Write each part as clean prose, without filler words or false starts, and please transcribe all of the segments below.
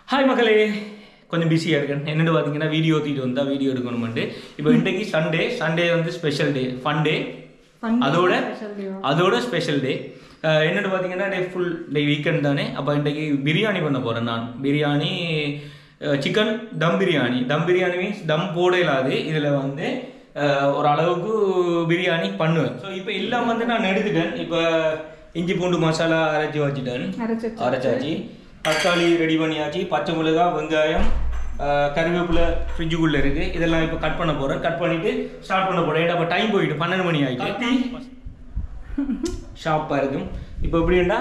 Hi மக்களே, கொஞ்சம் பிஸியாக இருக்கேன். என்னென்னு பார்த்தீங்கன்னா வீடியோ தீட்டு வந்தால் வீடியோ எடுக்கணுமெண்டு. இப்போ இன்றைக்கு சண்டே வந்து ஸ்பெஷல் டே, ஃபன் டே. அதோட ஸ்பெஷல் டே என்னென்னு பார்த்தீங்கன்னா ஃபுல் டே வீக்கெண்ட் தானே. அப்போ இன்றைக்கு பிரியாணி பண்ண போகிறேன். நான் பிரியாணி சிக்கன் தம் பிரியாணி மீன்ஸ் தம் போட இல்லாது இதில் வந்து ஒரு அளவுக்கு பிரியாணி பண்ணுவேன். ஸோ இப்போ எல்லாம் வந்து நான் எடுத்துட்டேன். இப்போ இஞ்சி பூண்டு மசாலா அரைச்சி வச்சுட்டேன், அரைச்சாச்சு. தக்காளி ரெடி பண்ணியாச்சு, பச்சை மிளகாய், வெங்காயம், கருவேப்பிலை ஃப்ரிட்ஜுக்குள்ளே இருக்குது. இதெல்லாம் இப்போ கட் பண்ண போகிறேன். கட் பண்ணிவிட்டு ஸ்டார்ட் பண்ண போகிறேன். ஏன்னா இப்போ டைம் போயிட்டு 12 மணி ஆகிட்டு ஷார்ப்பாக இருக்கும். இப்போ எப்படின்னா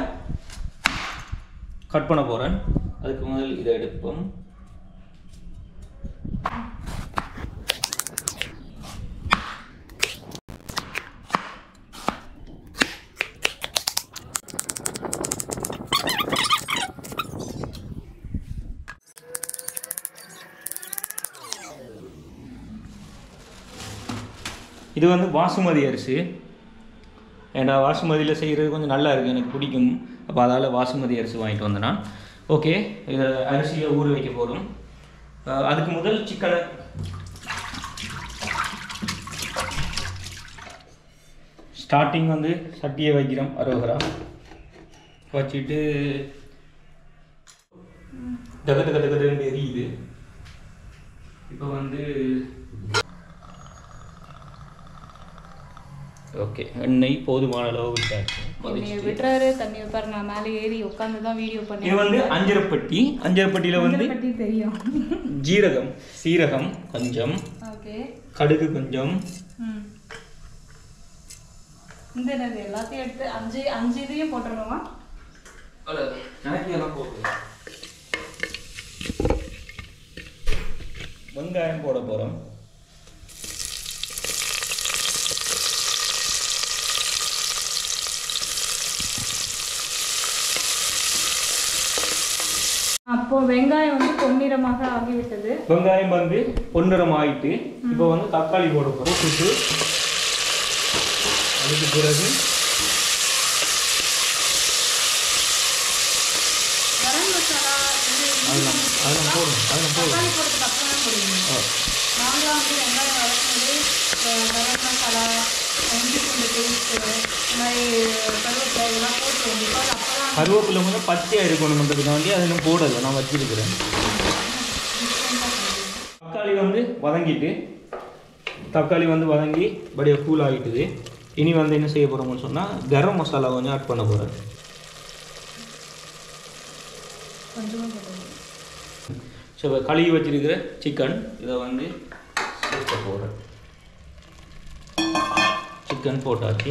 கட் பண்ண போகிறேன். அதுக்கு முதல் இதை எடுப்போம். இது வந்து பாசுமதி அரிசி. ஏன்னா பாசுமதியில் செய்கிறது கொஞ்சம் நல்லா இருக்குது, எனக்கு பிடிக்கும். அப்போ அதால் பாசுமதி அரிசி வாங்கிட்டு வந்தேன் நான். ஓகே, இதை அரிசியை ஊற வைக்க போகிறோம். அதுக்கு முதல் சிக்கனை ஸ்டார்டிங் வந்து சட்டியை வைக்கிறோம். அரோகரா வச்சுட்டு தகட்டு எரியுது. இப்போ வந்து ஓகே, எண்ணெய் போதுமான அளவு விட்டாச்சு. விட்டுறாரு, தண்ணி வைப்பாரு. நான் மேலே ஏறி உட்காந்து தான் வீடியோ பண்ணி. இது வந்து அஞ்சரைப்பட்டியில் வந்து தெரியும். ஜீரகம், சீரகம் கொஞ்சம், ஓகே, கடுகு கொஞ்சம். இந்த எல்லாத்தையும் எடுத்து அஞ்சு இதையும் போட்டுருவோமா? வெங்காயம் போட போகிறோம். அப்போ வெங்காயம் வந்து பொன்னிறமாக ஆகிவிட்டது. வெங்காயம் வந்து பொன்னிறம் ஆகிட்டு இப்போ வந்து தக்காளி போட போகிறோம். சுட்டு அதுக்கு பிறகு கரம் மசாலா அதெல்லாம் போடும். தக்காளி போடுறதுக்கு அப்புறம் தான் போடுவீங்க. நாங்களாம் வந்து வெங்காயம் வளர்க்கும்போது கரம் மசாலா, இஞ்சி பூண்டு பேஸ்ட்டு, இந்த மாதிரி கருவேப்பிலை இதெல்லாம் போட்டுருவோம். பிகாஸ் அப்போலாம் கருவேப்பிலை வந்து பச்சையாக இருக்கணுன்றதுக்காண்டி அதை இன்னும் போடலை, நான் வச்சிருக்கிறேன். தக்காளி வந்து வதங்கி அப்படியே கூல் ஆகிட்டுது. இனி வந்து என்ன செய்ய போகிறோம்னு சொன்னால் கரம் மசாலா கொஞ்சம் ஆட் பண்ண போகிறேன். ஸோ கழுவி வச்சிருக்கிற சிக்கன் இதை வந்து சேர்க்க போகிறேன். சிக்கன் போட்டாச்சு.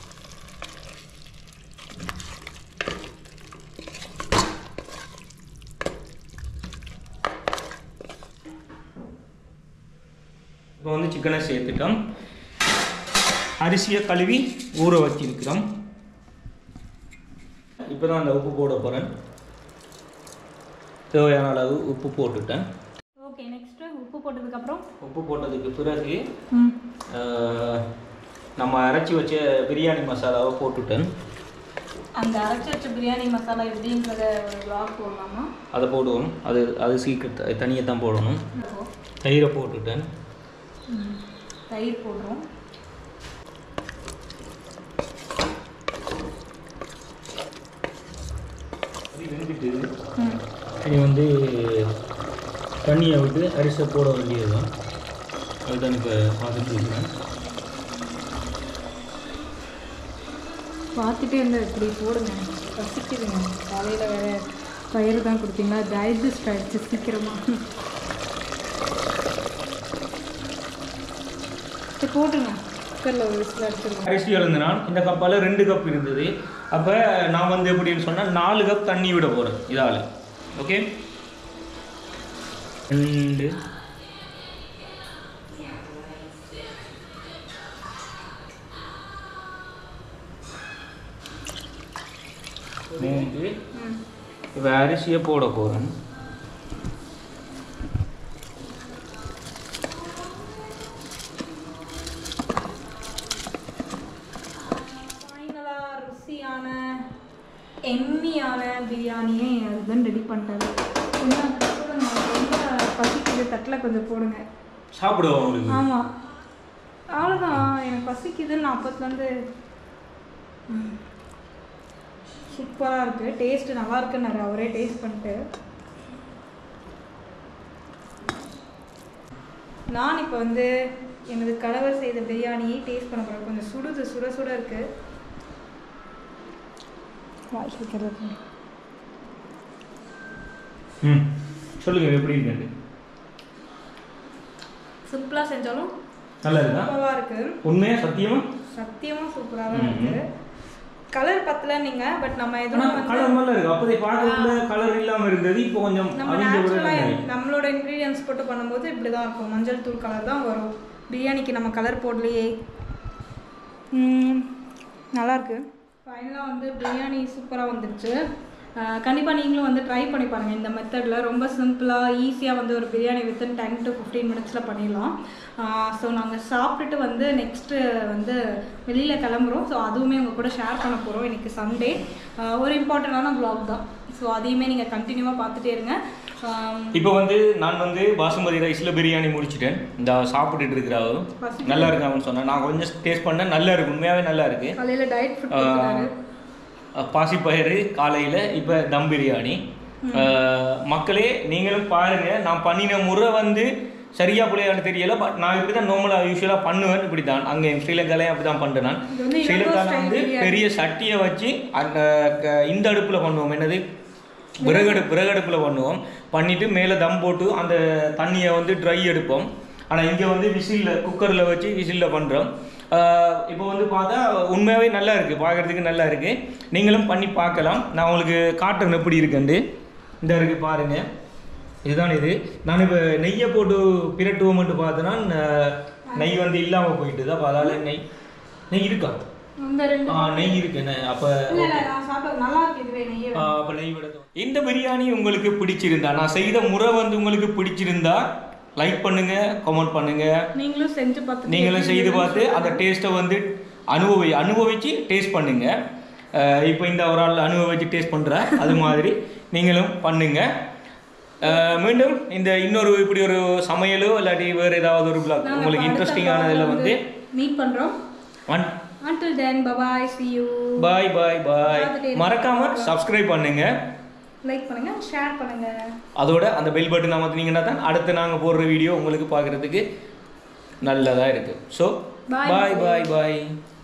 இப்போ வந்து சிக்கனை சேர்த்துட்டோம். அரிசியை கழுவி ஊற வச்சிருக்கிறோம். இப்போ தான் அந்த உப்பு போட போகிறேன். தேவையான அளவு உப்பு போட்டுட்டேன். ஓகே, நெக்ஸ்ட்டு உப்பு போட்டதுக்கு பிறகு நம்ம அரைச்சி வச்ச பிரியாணி மசாலாவை போட்டுட்டேன். அந்த அரைச்சி வச்ச பிரியாணி மசாலா எப்படின்றத ஒரு vlog போடலாமா? அதை போடுவோம். அது சீக்கிரம் தனியாக தான் போடணும். தயிரை போட்டுட்டேன். தயிர் போடுறோம். வெந்துட்டு இனி வந்து தண்ணியை விட்டு அரிசியை போட வேண்டியது தான். அதுதான் இப்போ பார்த்துட்டு பார்த்துட்டே இருந்தால் இப்படி போடுங்க, பசிக்குதுங்க. காலையில் வேறு பயிர் தான் கொடுத்தீங்களா, டைஜஸ்ட் ஆகிடுச்சு சீக்கிரமாக. போட்டுங்க, குக்கரில் ஒரு விசில் அடிச்சிருக்கேன். அரிசி இழந்தனால் இந்த கப்பால் 2 கப் இருந்தது. அப்போ நான் வந்து எப்படின்னு சொன்னால் 4 கப் தண்ணி விட போகிறேன் இதால். ஓகே, 2 3. இப்போ அரிசியை போட போகிறேன். எம்மியான பிரியாணியை என் ஹஸ்பண்ட் ரெடி பண்ணிட்டாரு. இந்த தட்டில் கொஞ்சம் போடுங்க. சாப்பிடுவோம் உங்களுக்கு. ஆமாம், அவ்வளோதான். எனக்கு பசிக்குதுன்னு நான் அப்பத்துலேருந்து. சூப்பராக இருக்குது, டேஸ்ட்டு நல்லா இருக்குன்னு அவரே டேஸ்ட் பண்ணிட்டு. நான் இப்போ வந்து எனது கணவர் செய்த பிரியாணியை டேஸ்ட் பண்ண போகிறேன். கொஞ்சம் சுட சுட இருக்குது. சொல்லுங்க எப்படி இருக்கு. சிம்பிளாக செஞ்சாலும் நல்லா இருக்கா? சூப்பராக இருக்குது. உண்மையாக சத்தியமாக சூப்பராக தான் இருக்குது. கலர் பத்தல நீங்க, பட் நம்ம எதுவும் கலர் நல்லா இருக்கு. அப்போதே பார்க்கறதுல கலர் இல்லாம இருந்தது, இப்போ கொஞ்சம் நம்மளோட இன்கிரீடியன்ஸ் போட்டு பண்ணும்போது இப்படி தான் இருக்கும். மஞ்சள் தூள் கலர் தான் வரும். பிரியாணிக்கு நம்ம கலர் போடலையே. நல்லாயிருக்கு. ஃபைனலாக வந்து பிரியாணி சூப்பராக வந்துடுச்சு. கண்டிப்பாக நீங்களும் வந்து ட்ரை பண்ணி பாருங்கள் இந்த மெத்தடில். ரொம்ப சிம்பிளாக ஈஸியாக வந்து ஒரு பிரியாணி வித்தின் 10 to 15 மினிட்ஸில் பண்ணிடலாம். ஸோ நாங்கள் சாப்பிட்டுட்டு வந்து நெக்ஸ்ட்டு வந்து வெளியில் கிளம்புறோம். ஸோ அதுவுமே உங்கள் கூட ஷேர் பண்ண போகிறோம். இன்றைக்கி சண்டே ஒரு இம்பார்ட்டண்டான vlog தான். ஸோ அதையுமே நீங்கள் கண்டினியூவாக பார்த்துட்டே இருங்க. இப்போ வந்து நான் வந்து பாசுமதி ரைஸில் பிரியாணி முடிச்சிட்டேன். இந்த சாப்பிட்டுட்டு இருக்கிறாவும் நல்லா இருக்காங்கன்னு சொன்னேன். நான் கொஞ்சம் டேஸ்ட் பண்ணேன், நல்லா இருக்கு, உண்மையாகவே நல்லா இருக்கு. காலையில் டயட் ஃபுட் பாசிப்பயிறு காலையில், இப்போ தம் பிரியாணி. மக்களே நீங்களும் பாருங்கள். நான் பண்ணின முறை வந்து சரியா பிள்ளையான்னு தெரியல, பட் நான் இப்படி தான் நார்மலாக யூஸ்வலாக பண்ணுவேன். இப்படி தான் அங்கே ஸ்ரீலங்காலையும் அப்படி தான் பண்ணுறேன். நான் ஸ்ரீலங்காவில் வந்து பெரிய சட்டியை வச்சு அந்த இந்த அடுப்பில் பண்ணுவோம், என்னது விறகடுப்பில் பண்ணுவோம். பண்ணிவிட்டு மேலே தம் போட்டு அந்த தண்ணியை வந்து ட்ரை எடுப்போம். ஆனால் இங்கே வந்து விசிலில் குக்கரில் வச்சு விசிலில் பண்ணுறோம். இப்போ வந்து பார்த்தா உண்மையாகவே நல்லா இருக்குது, பார்க்குறதுக்கு நல்லா இருக்குது. நீங்களும் பண்ணி பார்க்கலாம். நான் உங்களுக்கு காட்டுறேன் எப்படி இருக்குண்டு. இந்த இருக்குது பாருங்கள், இதுதான் இது. நான் இப்போ நெய்யை போட்டு பிரட்டுவோம்ட்டு பார்த்தேன்னா நெய் வந்து இல்லாமல் போயிட்டு தான். அப்போ அதால் நெய் இருக்கா? நெய் இருக்கு. அப்போ நெய் விட இந்த பிரியாணி உங்களுக்கு பிடிச்சிருந்தா, நான் செய்த முறை வந்து உங்களுக்கு பிடிச்சிருந்தா லைக் பண்ணுங்க, கமெண்ட் பண்ணுங்க. நீங்களும் செய்து பார்த்து அந்த டேஸ்ட்டை வந்து அனுபவிச்சு டேஸ்ட் பண்ணுங்க. இப்போ இந்த ஒரு ஆள் அனுபவிச்சு டேஸ்ட் பண்ணுறா, அது மாதிரி நீங்களும் பண்ணுங்க. மீண்டும் இந்த இன்னொரு இப்படி ஒரு சமையலோ இல்லாட்டி வேறு ஏதாவது ஒரு vlog உங்களுக்கு இன்ட்ரெஸ்டிங்கானதில் வந்து மீட் பண்ணுறோம். Until then, bye-bye, see you. Bye. மறக்காம சப்ஸ்கிரைப் பண்ணுங்க, லைக் பண்ணுங்க, ஷேர் பண்ணுங்க. அதோட அந்த பெல் பட்டன் அமர்த்தினீங்கன்னா தான் அடுத்து நாங்கள் போடுற வீடியோ உங்களுக்கு பார்க்குறதுக்கு நல்லதாக இருக்குது. So bye.